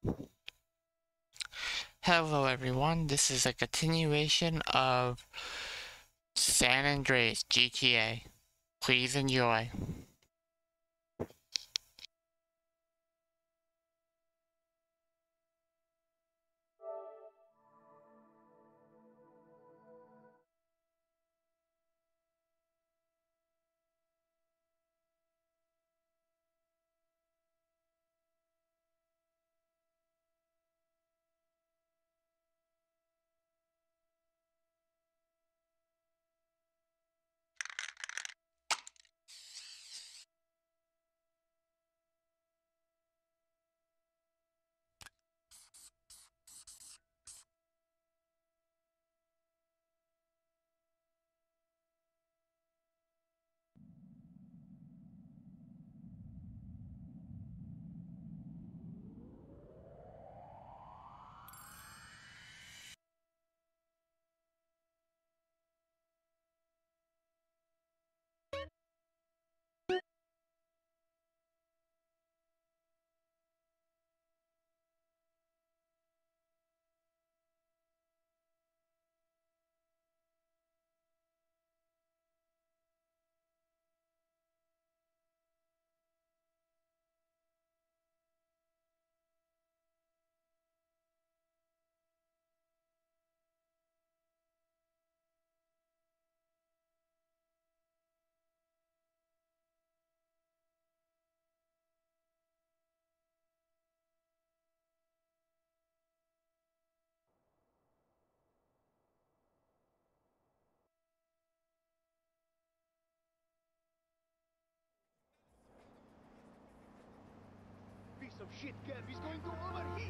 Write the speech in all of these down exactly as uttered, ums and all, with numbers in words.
Hello everyone, this is a continuation of San Andreas G T A. Please enjoy. Piece of shit, Kev, he's going to overheat!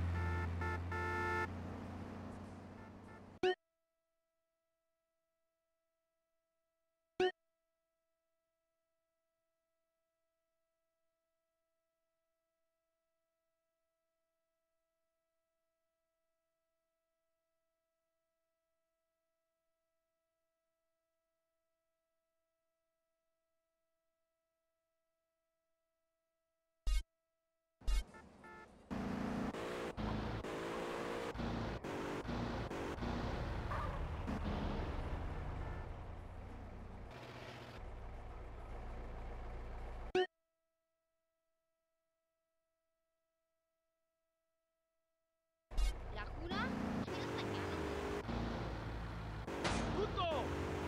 La cura? Fino a stagliano. Tutto!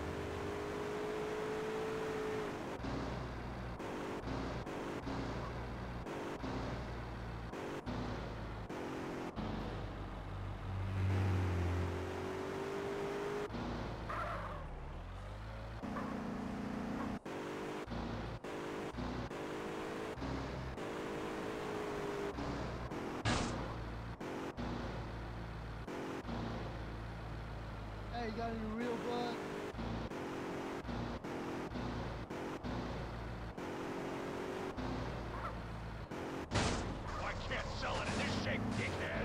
Hey, you got any real blood? I can't sell it in this shape, dickhead!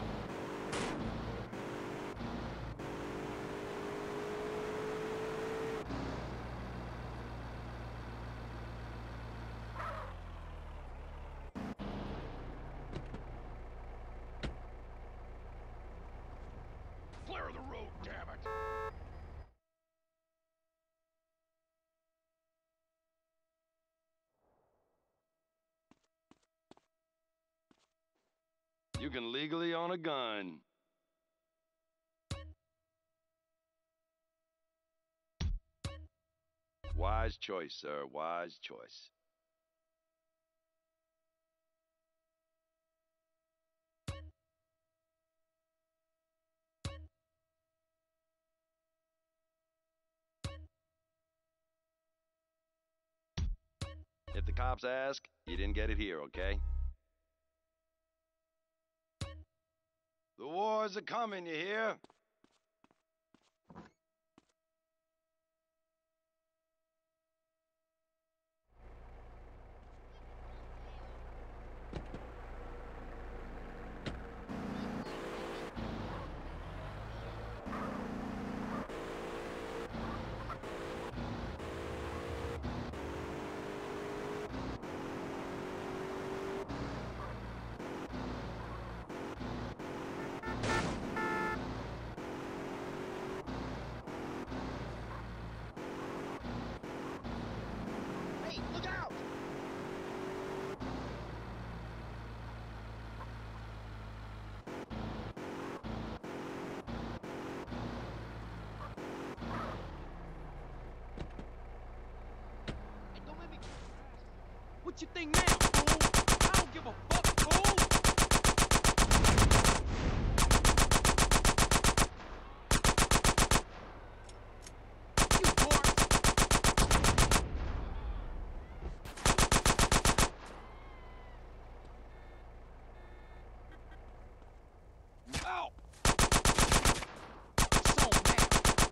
Clear the road, damn it! You can legally own a gun. Wise choice, sir. Wise choice. If the cops ask, you didn't get it here, okay? The wars are coming, you hear? What you think now, fool? I don't give a fuck, fool! You boys! Ow! So mad.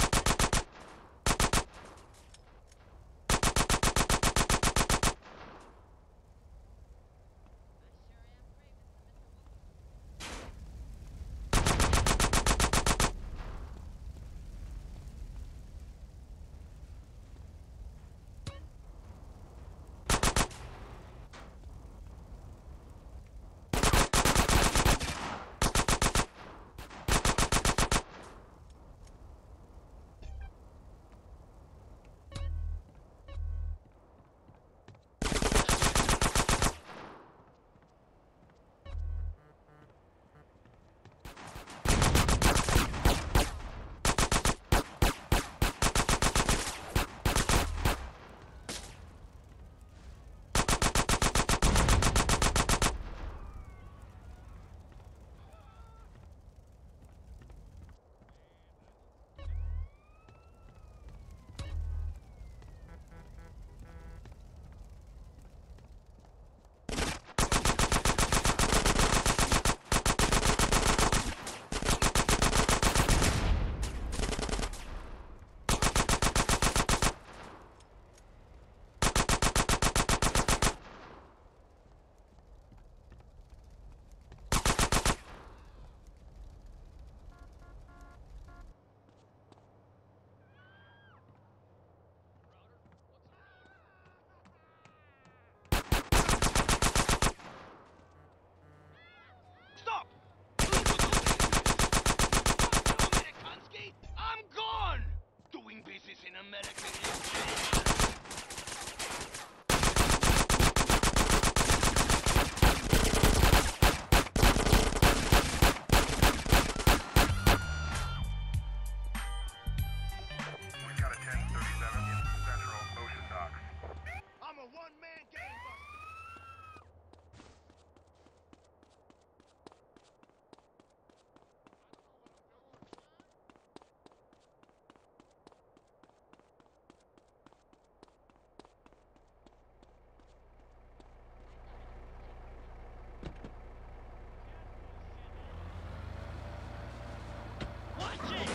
Stop! Amerikansky, I'm gone! Doing business in America is We got a ten thirty-seven in Central Ocean Docks. I'm a one-man gangbuster! Watch it!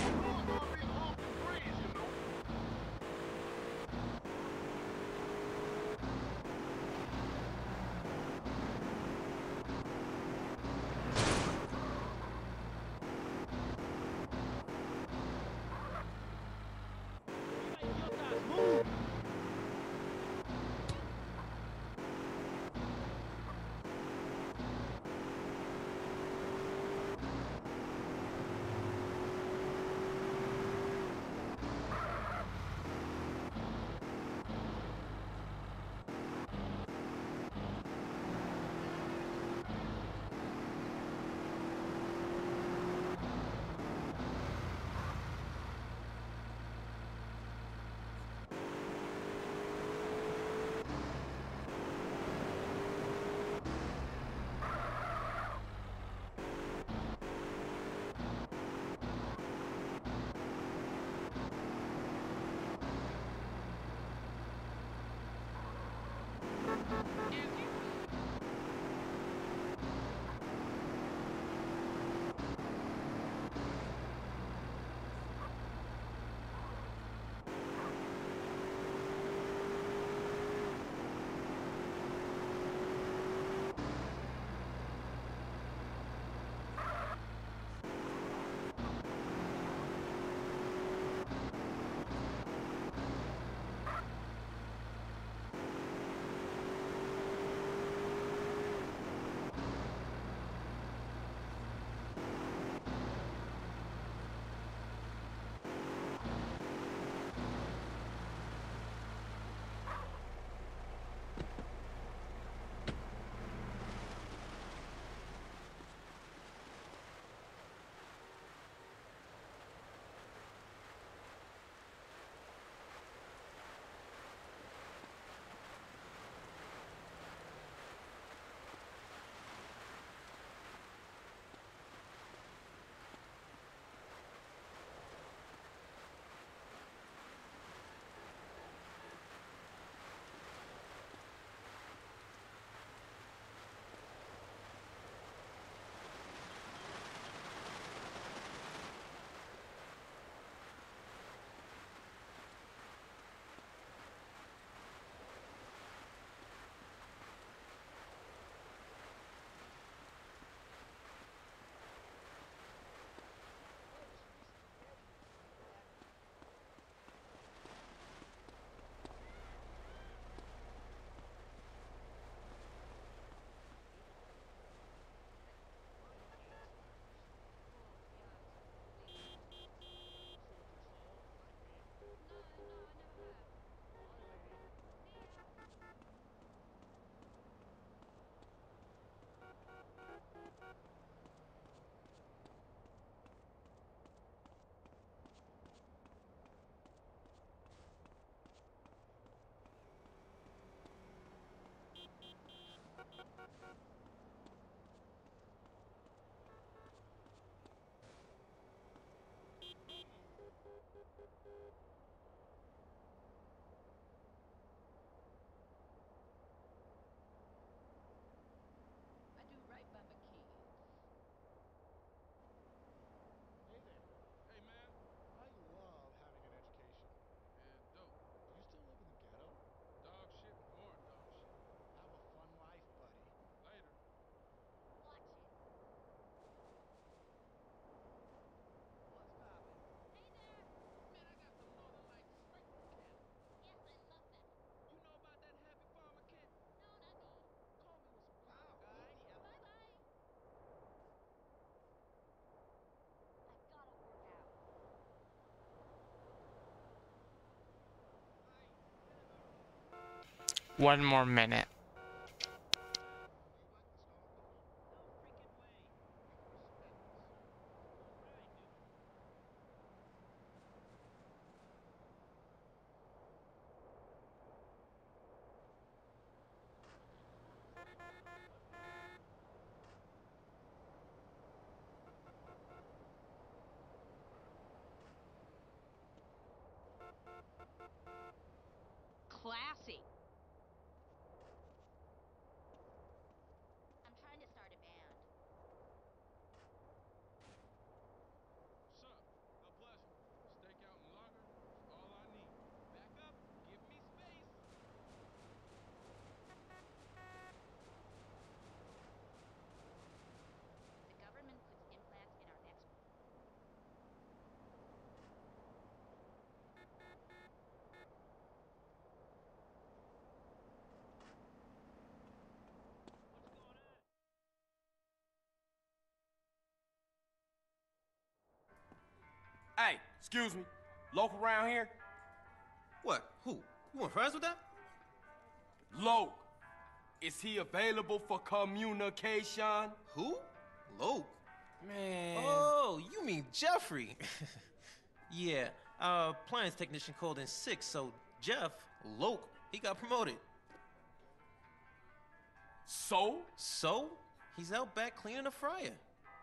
One more minute. Classy. I'm trying to start a band. Sup? A pleasure. Stakeout and lager is all I need. Back up. Give me space. The government puts implants in our necks. Hey, excuse me. Local around here? What? Who? You want friends with that? Loke. Is he available for communication? Who? Loke. Man. Oh, you mean Jeffrey. Yeah, our appliance technician called in sick, so Jeff, Loke, he got promoted. So? So, he's out back cleaning the fryer.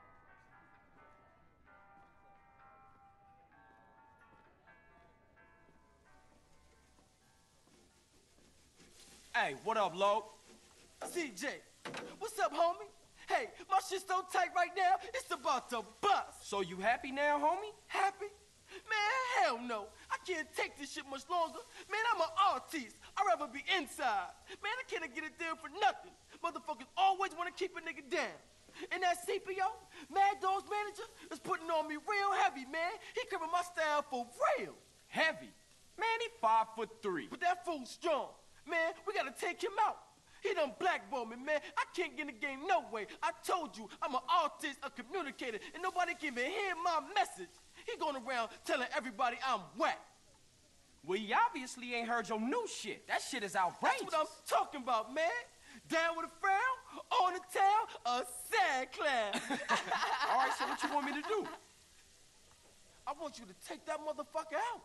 Hey, what up, Loke? C J, what's up, homie? Hey, my shit's so tight right now, it's about to bust. So you happy now, homie? Happy? Man, hell no. I can't take this shit much longer. Man, I'm an artist. I'd rather be inside. Man, I can't get a deal for nothing. Motherfuckers always want to keep a nigga down. And that C P O, Mad Dog's manager, is putting on me real heavy, man. He cribbing my style for real. Heavy? Man, he five foot three. But that fool's strong. Man, we gotta take him out. He done blackballed me, man. I can't get in the game no way. I told you, I'm an artist, a communicator, and nobody can even hear my message. He going around telling everybody I'm whack. Well, he obviously ain't heard your new shit. That shit is outrageous. That's what I'm talking about, man. Down with a frown, on the tail, a sad clown. All right, so what you want me to do? I want you to take that motherfucker out.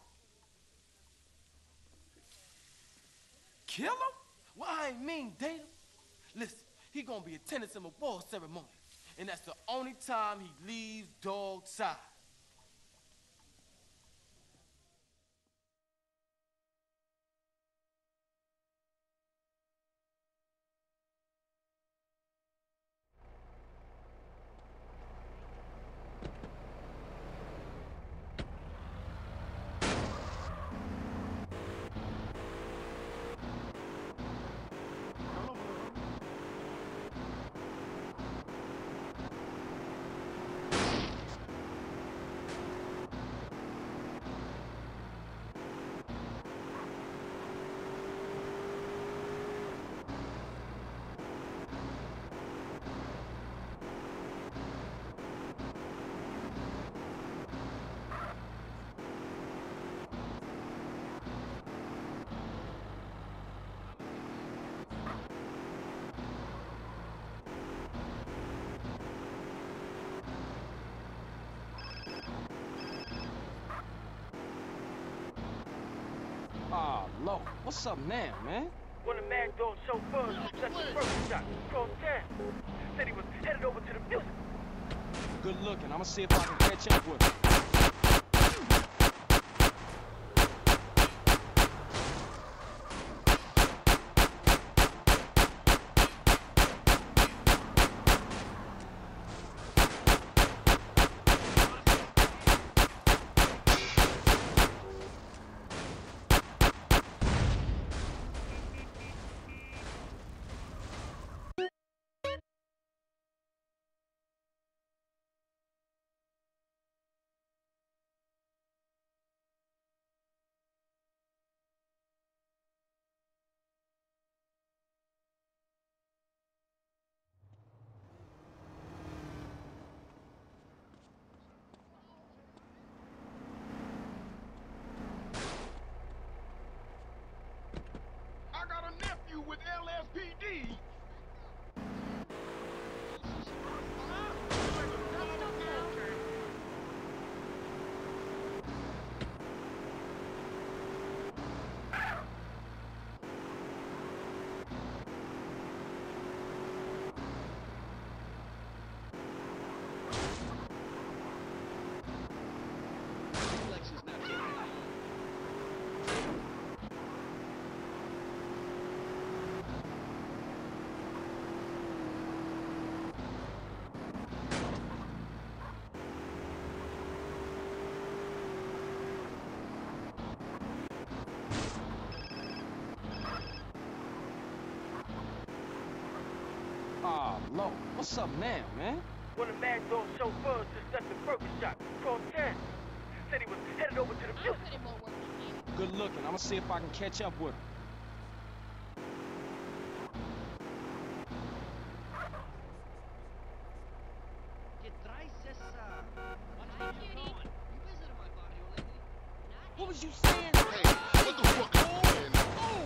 Kill him? Well, I ain't mean date him. Listen, he gonna be attending some award ceremony, and that's the only time he leaves dog's side. Ah, Loke, what's up now, man? One of Mad Dog's chauffeurs who set the first shot across town. Said he was headed over to the music. Good looking. I'm gonna see if I can catch up with him. Low, what's up now, man? One of Mad Dog's chauffeurs just left the burger shop. Called ten. Said he was headed over to the I'll music. put in more work than you. Good looking. I'm gonna see if I can catch up with him. Hi, cutie. What was you saying? Hey, what the fuck is going on?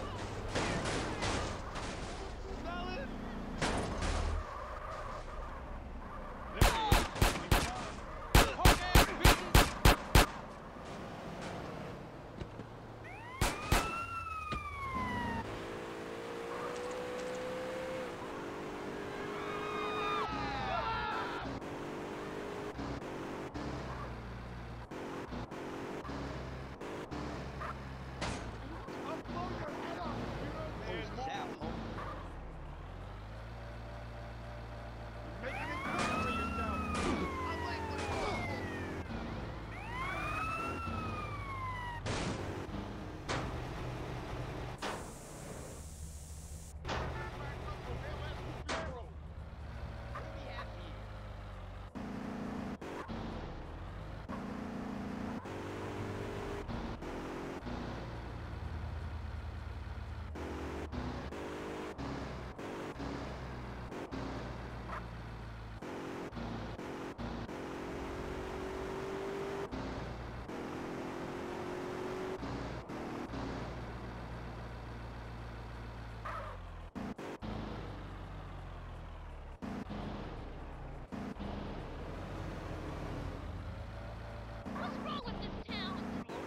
What's wrong with this town?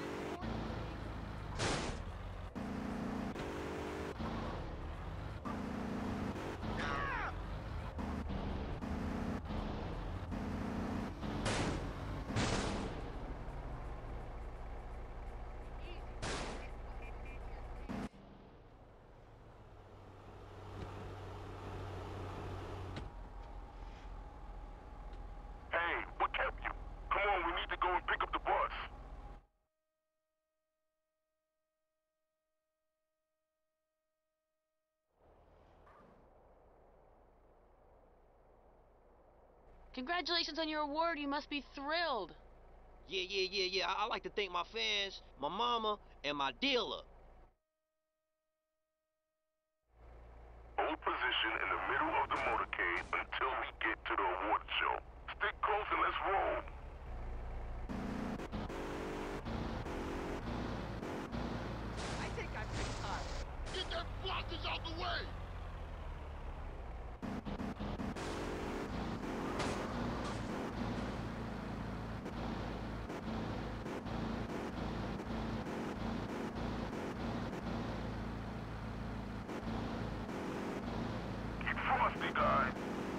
Hey, what kept you? Come on, we need to go and pick up the bus. Congratulations on your award. You must be thrilled. Yeah, yeah, yeah, yeah. I, I like to thank my fans, my mama, and my dealer. Hold position in the middle of the motorcade until we get to the award show. Stick close and let's roll. I think I picked hard. Get that blockage out the way! Keep frosty, guys.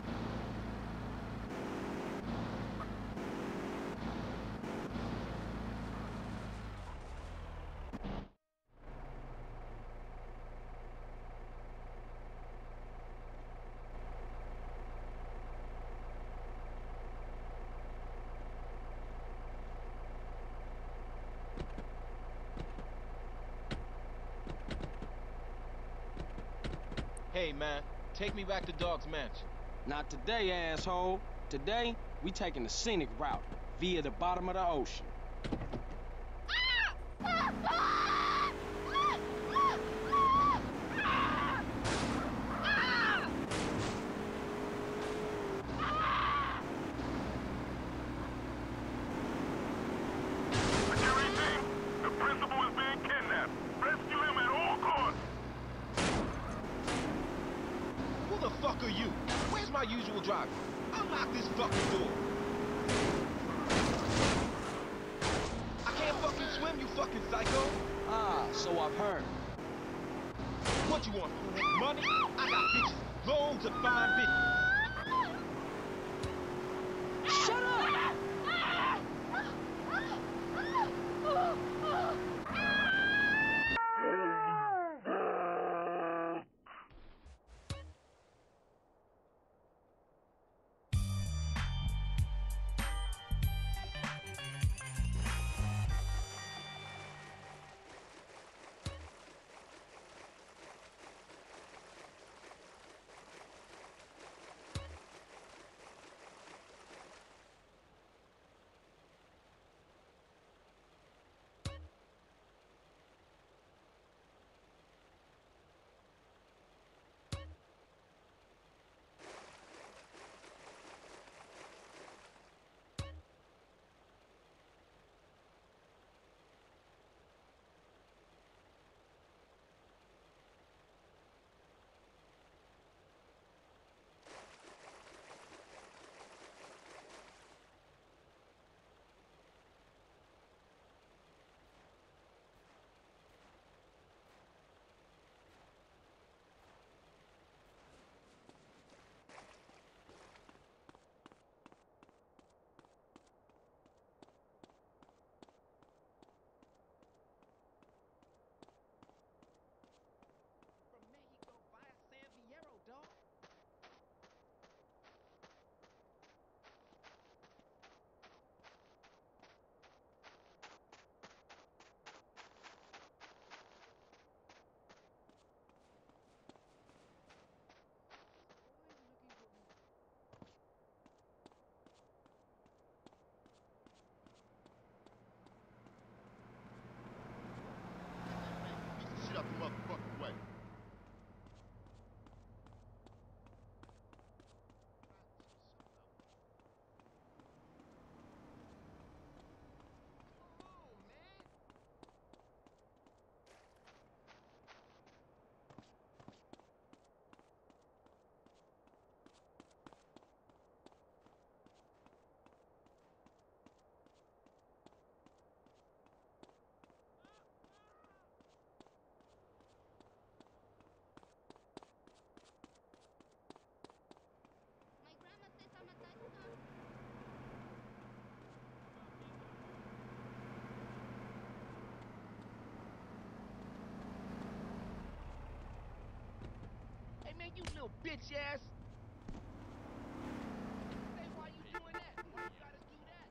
Hey, man, take me back to Dog's Mansion. Not today, asshole. Today, we taking the scenic route via the bottom of the ocean. Security team, the principal is being kidnapped. Rescue him at all costs. Who the fuck are you? Where's my usual driver? Unlock this fucking door. I can't fucking swim, you fucking psycho. Ah, so I've heard. What you want? Money? I got bitches. Loads of fine bitches. Shut up! man, you little bitch ass. Hey, why you doing that? Why you gotta do that?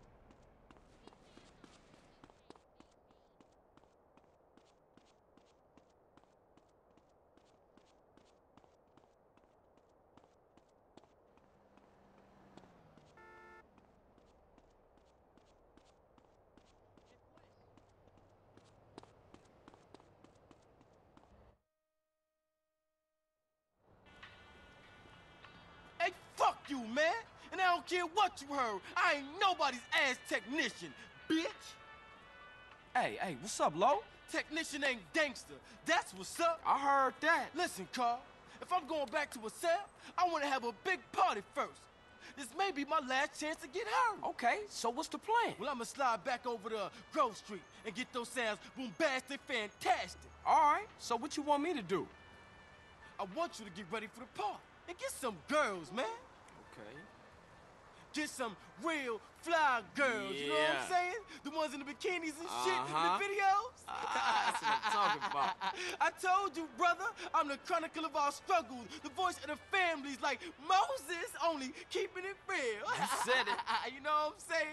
Hey, fuck you, man. And I don't care what you heard. I ain't nobody's ass technician, bitch. Hey, hey, what's up, Lo? Technician ain't gangster. That's what's up. I heard that. Listen, Carl. If I'm going back to a cell, I want to have a big party first. This may be my last chance to get heard. Okay, so what's the plan? Well, I'ma slide back over to Grove Street and get those sounds bombastic, fantastic. All right, so what you want me to do? I want you to get ready for the party and get some girls, man. Okay. Get some real fly girls, you know what Yeah. I'm saying? The ones in the bikinis and shit Uh-huh. in the videos. Ah, that's what I'm talking about. I told you, brother, I'm the chronicle of our struggles, the voice of the families like Moses, only keeping it real. You said it. You know what I'm saying?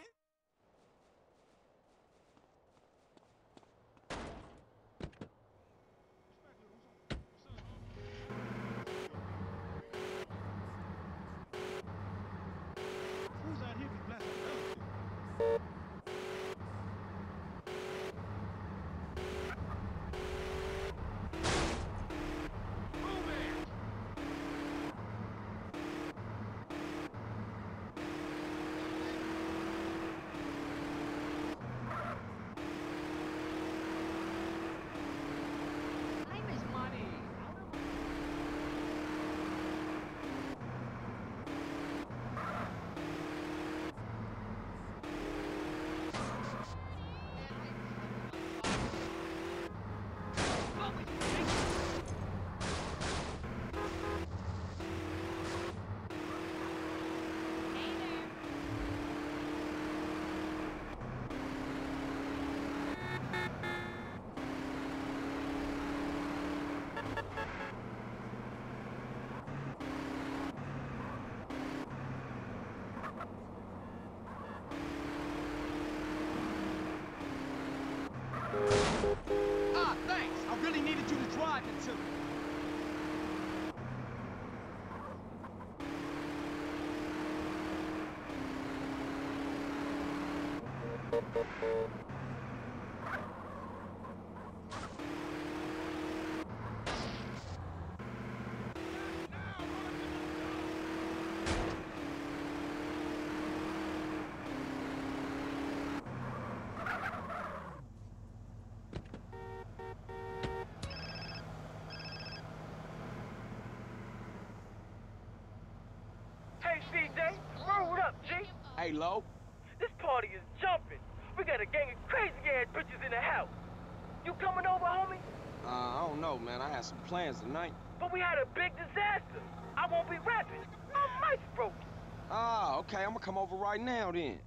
Time is money. Ah, thanks. I really needed you to drive it to me. Hey, C J, roll up, G. Hey, Lo. This party is jumping. We got a gang of crazy-ass bitches in the house. You coming over, homie? Uh, I don't know, man. I had some plans tonight. But we had a big disaster. I won't be rapping. My mic's broken. Ah, okay. I'm gonna come over right now then.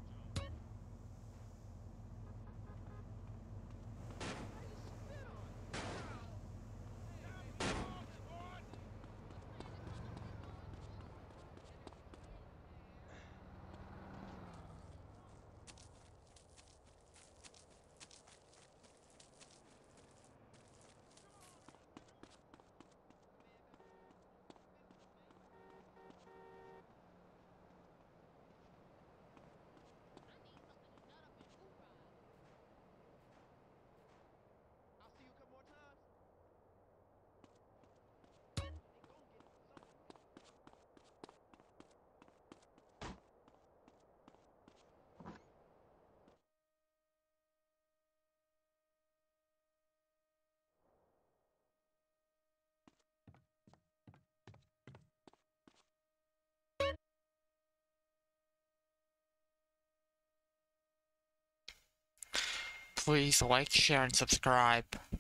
Please like, share, and subscribe.